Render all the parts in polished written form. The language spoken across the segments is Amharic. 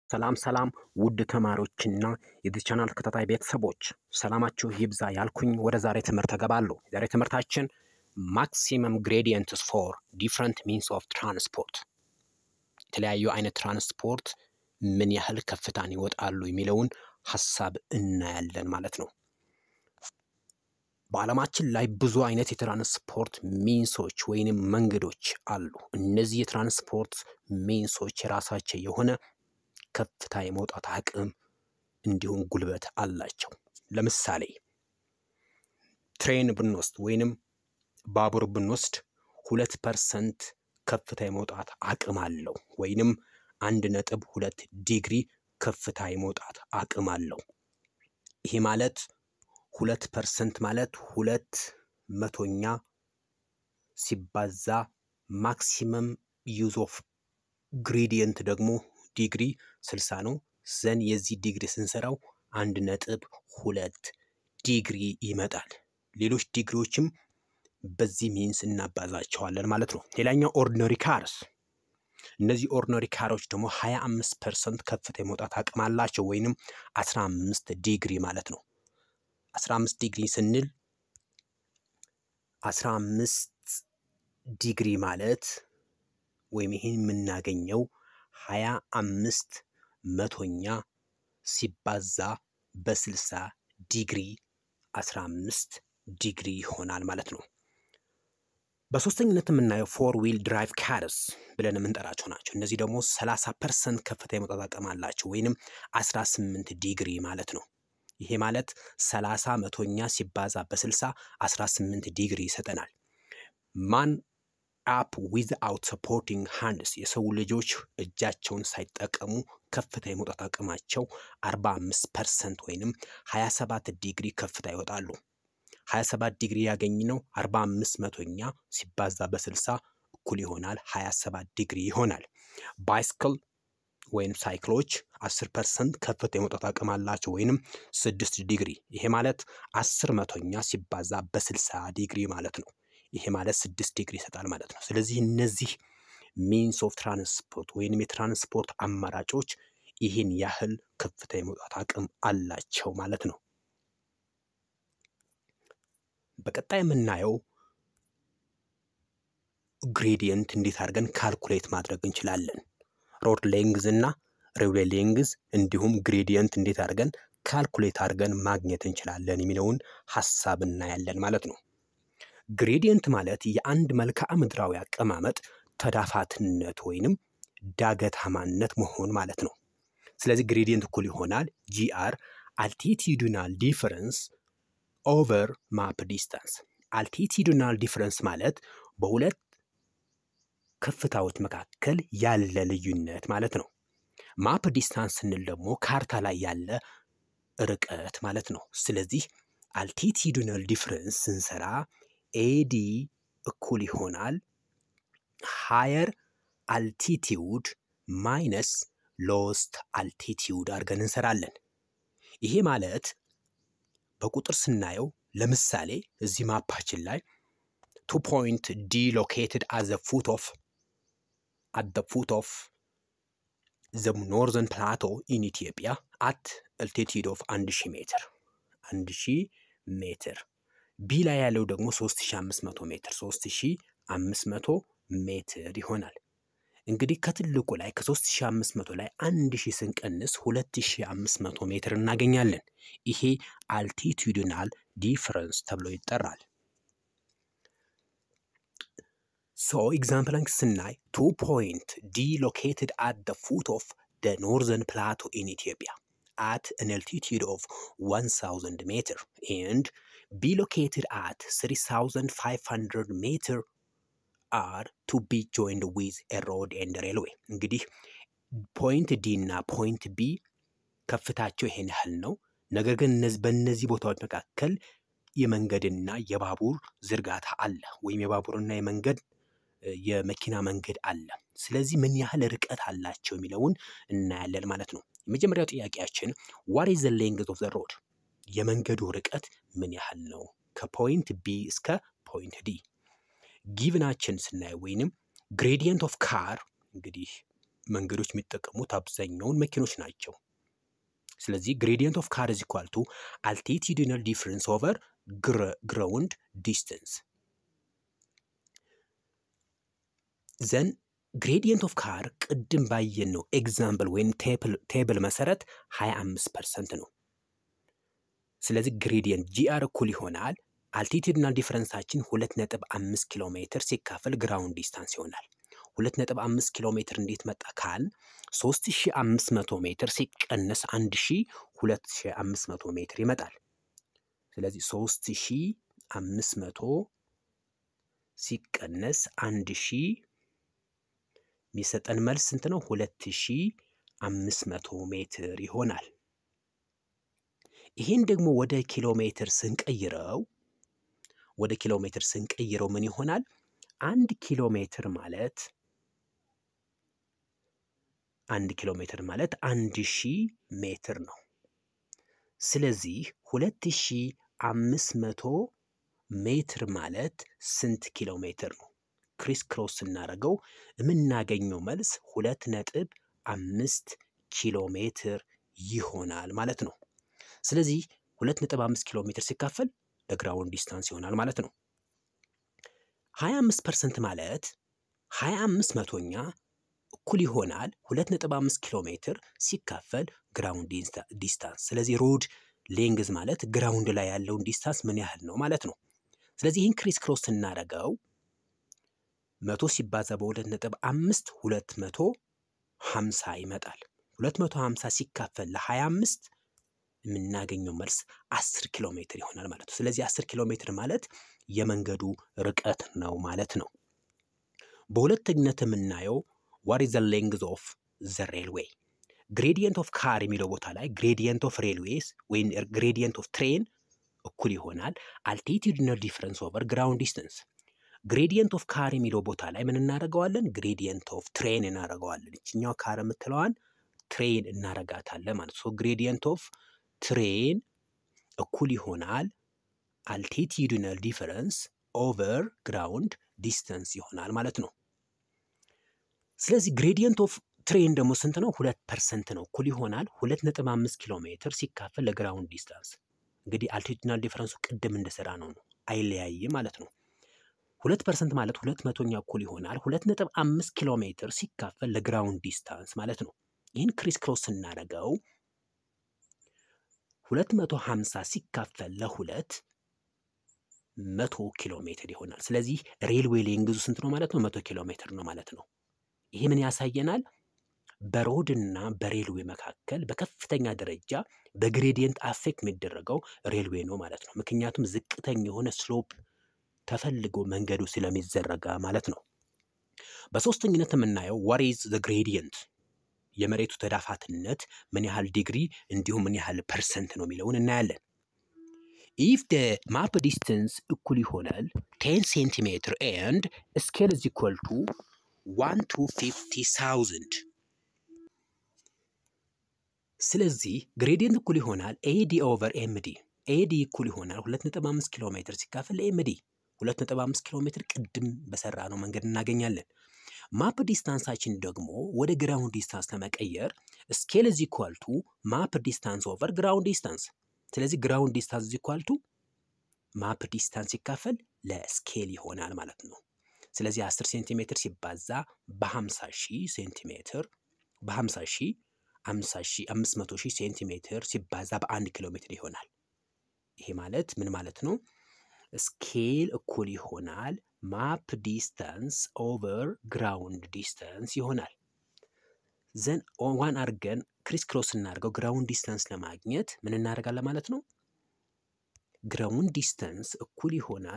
ሰላም ውድ ተማሪዎችና የዚህ ቻናል ተከታታይ ቤተሰቦች ሰላማችሁ ይብዛ ያልኩኝ ወደ ዛሬ ትምህርት ተገባለሁ። ዛሬ ትምህርታችን ማክሲመም ግሬዲየንትስ ፎር ዲፍረንት ሚንስ ኦፍ ትራንስፖርት፣ የተለያዩ አይነት ትራንስፖርት ምን ያህል ከፍታን ይወጣሉ የሚለውን ሐሳብ እናያለን ማለት ነው። በዓለማችን ላይ ብዙ አይነት የትራንስፖርት ሚንሶች ወይንም መንገዶች አሉ። እነዚህ የትራንስፖርት ሚንሶች የራሳቸው የሆነ ከፍታ የመውጣት አቅም እንዲሁም ጉልበት አላቸው። ለምሳሌ ትሬን ብንወስድ ወይንም ባቡር ብንወስድ 2% ከፍታ የመውጣት አቅም አለው ወይንም 1.2 ዲግሪ ከፍታ የመውጣት አቅም አለው። ይሄ ማለት 2% ማለት 2/100ኛ ሲባዛ ማክሲመም ዩዝ ኦፍ ግሬዲየንት ደግሞ ዲግሪ 60 ነው። ዘን የዚህ ዲግሪ ስንሰራው 1.2 ዲግሪ ይመጣል። ሌሎች ዲግሪዎችም በዚህ ሚንስ እናባዛቸዋለን ማለት ነው። ሌላኛው ኦርዲነሪ ካርስ፣ እነዚህ ኦርዲነሪ ካሮች ደግሞ 25% ከፍታ የመውጣት አቅም አላቸው ወይንም 15 ዲግሪ ማለት ነው። 15 ዲግሪ ስንል 15 ዲግሪ ማለት ወይም ይሄን የምናገኘው 25/100ኛ ሲባዛ በ60 ዲግሪ 15 ዲግሪ ይሆናል ማለት ነው። በሶስተኝነት የምናየው ፎር ዊል ድራይቭ ካርስ ብለን የምንጠራቸው ናቸው። እነዚህ ደግሞ 30% ከፍታ የመውጣት አቅም አላቸው ወይንም 18 ዲግሪ ማለት ነው። ይሄ ማለት 30/100ኛ ሲባዛ በ60 18 ዲግሪ ይሰጠናል። ማን አፕ ዊዝአውት ሰፖርቲንግ ሃንድስ፣ የሰው ልጆች እጃቸውን ሳይጠቀሙ ከፍታ የመውጣት አቅማቸው 45% ወይንም 27 ዲግሪ ከፍታ ይወጣሉ። 27 ዲግሪ ያገኝነው 45/100ኛ ሲባዛ በ60 እኩል ይሆናል 27 ዲግሪ ይሆናል። ባይስክል ወይም ሳይክሎች 10% ከፍታ የመውጣት አቅም አላቸው ወይንም 6 ዲግሪ። ይሄ ማለት 10/100ኛ ሲባዛ በ60 ዲግሪ ማለት ነው። ይሄ ማለት 6 ዲግሪ ይሰጣል ማለት ነው። ስለዚህ እነዚህ ሚንስ ኦፍ ትራንስፖርት ወይንም የትራንስፖርት አማራጮች ይህን ያህል ከፍታ የመውጣት አቅም አላቸው ማለት ነው። በቀጣይ የምናየው ግሬዲየንት እንዴት አድርገን ካልኩሌት ማድረግ እንችላለን። ሮድ ሌንግዝ እና ሬልዌይ ሌንግዝ እንዲሁም ግሬዲየንት እንዴት አድርገን ካልኩሌት አድርገን ማግኘት እንችላለን የሚለውን ሐሳብ እናያለን ማለት ነው። ግሬዲየንት ማለት የአንድ መልክዓ ምድራዊ አቀማመጥ ተዳፋትነት ወይንም ዳገታማነት መሆን ማለት ነው። ስለዚህ ግሬዲየንት እኩል ይሆናል ጂአር አልቲቲዩዲናል ዲፈረንስ ኦቨር ማፕ ዲስታንስ። አልቲቲዩዲናል ዲፈረንስ ማለት በሁለት ከፍታዎች መካከል ያለ ልዩነት ማለት ነው። ማፕ ዲስታንስ ስንል ደግሞ ካርታ ላይ ያለ ርቀት ማለት ነው። ስለዚህ አልቲቲዩዲናል ዲፈረንስ ስንሰራ ኤዲ እኩል ይሆናል ሃየር አልቲቲዩድ ማይነስ ሎስት አልቲቲዩድ አድርገን እንሰራለን። ይሄ ማለት በቁጥር ስናየው ለምሳሌ እዚህ ማፓችን ላይ 2 point D located at the foot of the northern plateau in Ethiopia at altitude of 1000 ሜትር 1000 ሜትር ቢ ላይ ያለው ደግሞ 3500 ሜትር 3500 ሜትር ይሆናል። እንግዲህ ከትልቁ ላይ ከ3500 ላይ 1000 ስንቀንስ 2500 ሜትር እናገኛለን። ይሄ አልቲቲዩዲናል ዲፈረንስ ተብሎ ይጠራል። ሶ ኤግዛምፕል ስናይ 2 point D located at the foot of the northern plateau in Ethiopia at an altitude of 1000 meter and B located at 3500 meter are to be joined with a road and railway። እንግዲህ ፖይንት ዲ እና ፖይንት ቢ ከፍታቸው ይሄን ያህል ነው። ነገር ግን በእነዚህ ቦታዎች መካከል የመንገድና የባቡር ዝርጋታ አለ ወይም የባቡርና የመኪና መንገድ አለ። ስለዚህ ምን ያህል ርቀት አላቸው የሚለውን እናያለን ማለት ነው። የመጀመሪያው ጥያቄያችን what is the length of the road፣ የመንገዱ ርቀት ምን ያህል ነው ከፖይንት ቢ እስከ ፖይንት ዲ። ጊቭናችን ስናይ ወይንም ግሬዲየንት ኦፍ ካር እንግዲህ መንገዶች የሚጠቀሙት አብዛኛውን መኪኖች ናቸው። ስለዚህ gradient of car is equal to altitudinal difference over ground distance. then gradient of car ቅድም ባየነው ኤግዛምፕል ወይም ቴብል መሰረት 25% ነው። ስለዚህ gradient GR እኩል ይሆናል altitudinal differenceአችን 2.5 ኪሎ ሜትር ሲካፈል ground distance ይሆናል። 2.5 ኪሎ ሜትር እንዴት መጣ ካል 3500 ሜትር ሲቀነስ 2500 ሜትር ይመጣል። ስለዚህ 3500 ሲቀነስ 1000 የሚሰጠን መልስ ስንት ነው? 2500 ሜትር ይሆናል። ይሄን ደግሞ ወደ ኪሎ ሜትር ስንቀይረው ምን ይሆናል? 1 ኪሎ ሜትር ማለት 1000 ሜትር ነው። ስለዚህ 2500 ሜትር ማለት ስንት ኪሎ ሜትር ነው? ክሪስ ክሮስ ስናደርገው የምናገኘው መልስ 2.5 ኪሎ ሜትር ይሆናል ማለት ነው። ስለዚህ 2.5 ኪሎ ሜትር ሲካፈል ለግራውንድ ዲስታንስ ይሆናል ማለት ነው። 25% ማለት 25 መቶኛ እኩል ይሆናል 2.5 ኪሎ ሜትር ሲካፈል ግራውንድ ዲስታንስ። ስለዚህ ሮድ ሌንግዝ ማለት ግራውንድ ላይ ያለውን ዲስታንስ ምን ያህል ነው ማለት ነው። ስለዚህ ይህን ክሪስ ክሮስ ስናደርገው 100 ሲባዛ በ2.5 250 ይመጣል። 250 ሲካፈል ለ25 የምናገኘው መልስ 10 ኪሎ ሜትር ይሆናል ማለት ነው። ስለዚህ 10 ኪሎ ሜትር ማለት የመንገዱ ርቀት ነው ማለት ነው። በሁለተኝነት የምናየው what is the length of the railway? gradient of car የሚለው ቦታ ላይ gradient of railways ወይም gradient of train እኩል ይሆናል altitudinal difference over ground distance። gradient of car የሚለው ቦታ ላይ ምን እናደርገዋለን? gradient of train እናደርገዋለን። እችኛው ካር የምትለዋን ትሬን እናደርጋታለን ማለት ነው። gradient of train እኩል ይሆናል altitudinal difference over ground distance ይሆናል ማለት ነው። ስለዚህ gradient of train ደግሞ ስንት ነው? 2% ነው። እኩል ይሆናል 2.5 ኪሎ ሜትር ሲካፈል ለግራውንድ ዲስታንስ። እንግዲህ altitudinal difference ቅድም እንደሰራ ነው አይለያይም ማለት ነው። 2% ማለት 200ኛ እኩል ይሆናል 2.5 ኪሎ ሜትር ሲካፈል ለግራውንድ ዲስታንስ ማለት ነው። ይህን ክሪስ ክሮስ ስናደርገው 250 ሲካፈል ለ2 100 ኪሎ ሜትር ይሆናል። ስለዚህ ሬልዌይ ሌንግዙ ስንት ነው ማለት ነው? 100 ኪሎ ሜትር ነው ማለት ነው። ይሄ ምን ያሳየናል? በሮድና በሬልዌይ መካከል በከፍተኛ ደረጃ በግሬዲየንት አፌክት የሚደረገው ሬልዌይ ነው ማለት ነው። ምክንያቱም ዝቅተኛ የሆነ ስሎፕ ተፈልጎ መንገዱ ስለሚዘረጋ ማለት ነው። በሶስተኝነት የምናየው what is the gradient? የመሬቱ ተዳፋትነት ምን ያህል ዲግሪ እንዲሁም ምን ያህል ፐርሰንት ነው የሚለውን እናያለን። if the map distance እኩል ይሆናል 10 centimeter and scale is equal to 1 to 50,000 ስለዚህ gradient እኩል ይሆናል AD over MD። AD እኩል ይሆናል 2.5 ኪሎ ሜትር ሲካፈል ለMD 2.5 ኪሎ ሜትር ቅድም በሰራ ነው መንገድ እናገኛለን። ማፕ ዲስታንሳችን ደግሞ ወደ ግራውንድ ዲስታንስ ለመቀየር ስኬል is equal to ማፕ ዲስታንስ ኦቨር ግራውንድ ዲስታንስ። ስለዚህ ግራውንድ ዲስታንስ is equal to ማፕ ዲስታንስ ሲካፈል ለስኬል ይሆናል ማለት ነው። ስለዚህ 10 ሴንቲሜትር ሲባዛ በ50,000 ሴንቲሜትር በ50,000 500,000 ሴንቲሜትር ሲባዛ በ1 ኪሎ ሜትር ይሆናል። ይሄ ማለት ምን ማለት ነው? ስኬል እኩል ይሆናል ማፕ ዲስታንስ ኦቨር ግራውንድ ዲስታንስ ይሆናል። ዘን ዋን አድርገን ክሪስ ክሮስ እናድርገው ግራውንድ ዲስታንስ ለማግኘት ምን እናደርጋለን ማለት ነው? ግራውንድ ዲስታንስ እኩል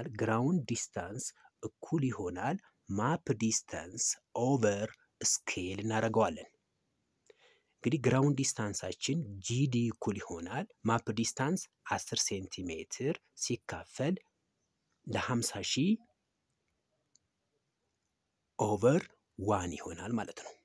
ይሆናል ማፕ ዲስታንስ ኦቨር ስኬል እናደርገዋለን። እንግዲህ ግራውንድ ዲስታንሳችን ጂዲ እኩል ይሆናል ማፕ ዲስታንስ 10 ሴንቲሜትር ሲካፈል ለ50,000 ኦቨር 1 ይሆናል ማለት ነው።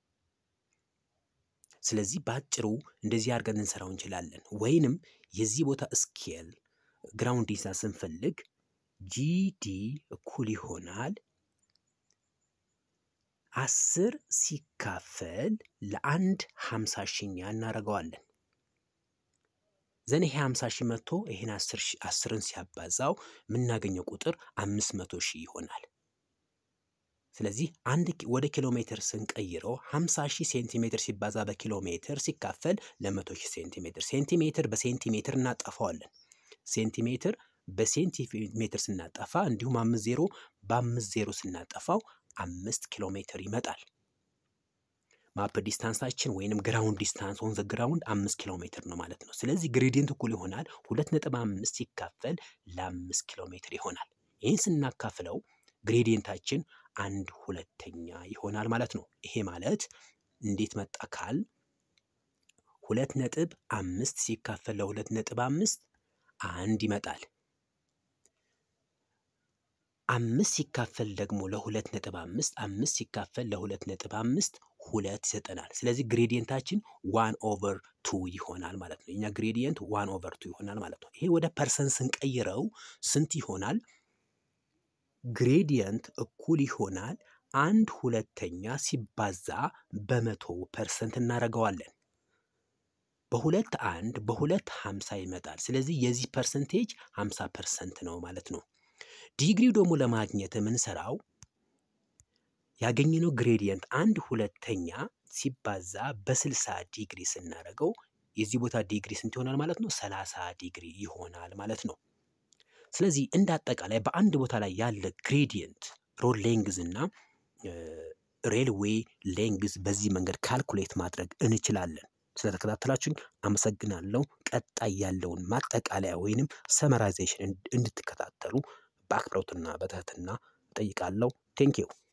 ስለዚህ ባጭሩ እንደዚህ አድርገን እንሰራው እንችላለን። ወይንም የዚህ ቦታ ስኬል ግራውንድ ዲስታንስ ስንፈልግ ጂዲ እኩል ይሆናል 10 ሲካፈል ለአንድ 50ኛ እናደርገዋለን። ዘን ይሄ 50,000 መጥቶ ይሄን 10ን ሲያባዛው የምናገኘው ቁጥር 500,000 ይሆናል። ስለዚህ ወደ ኪሎ ሜትር ስንቀይረው 50,000 ሴንቲሜትር ሲባዛ በኪሎ ሜትር ሲካፈል ለ100,000 ሴንቲሜትር። ሴንቲሜትር በሴንቲሜትር እናጠፋዋለን። ሴንቲሜትር በሴንቲሜትር ስናጠፋ እንዲሁም 50 በ50 ስናጠፋው 5 ኪሎ ሜትር ይመጣል። ማፕ ዲስታንሳችን ወይንም ግራውንድ ዲስታንስ ኦን ዘ ግራውንድ 5 ኪሎ ሜትር ነው ማለት ነው። ስለዚህ ግሬዲየንት እኩል ይሆናል 2.5 ሲካፈል ለ5 ኪሎ ሜትር ይሆናል። ይህን ስናካፍለው ግሬዲየንታችን 1/2 ይሆናል ማለት ነው። ይሄ ማለት እንዴት መጣ ካል 2.5 ሲካፈል ለ2.5 1 ይመጣል። 5 ሲካፈል ደግሞ ለ2.5 5 ሲካፈል ለ2.5 2 ይሰጠናል። ስለዚህ ግሬዲየንታችን 1/2 ይሆናል ማለት ነው። የኛ ግሬዲየንት 1/2 ይሆናል ማለት ነው። ይሄ ወደ ፐርሰንት ስንቀይረው ስንት ይሆናል? ግሬዲየንት እኩል ይሆናል 1/2 ሲባዛ በ100% እናደርገዋለን። በሁለት 1 በሁለት 50 ይመጣል። ስለዚህ የዚህ ፐርሰንቴጅ 50% ነው ማለት ነው። ዲግሪው ደግሞ ለማግኘት የምንሰራው ያገኘነው ግሬዲየንት 1/2 ሲባዛ በ60 ዲግሪ ስናደርገው የዚህ ቦታ ዲግሪ ስንት ይሆናል ማለት ነው? 30 ዲግሪ ይሆናል ማለት ነው። ስለዚህ እንደ አጠቃላይ በአንድ ቦታ ላይ ያለ ግሬዲየንት ሮድ ሌንግዝ እና ሬልዌይ ሌንግዝ በዚህ መንገድ ካልኩሌት ማድረግ እንችላለን። ስለተከታተላችሁኝ አመሰግናለሁ። ቀጣይ ያለውን ማጠቃለያ ወይንም ሰመራይዜሽን እንድትከታተሉ በአክብሮትና በትህትና እጠይቃለሁ። ቴንክ ዩ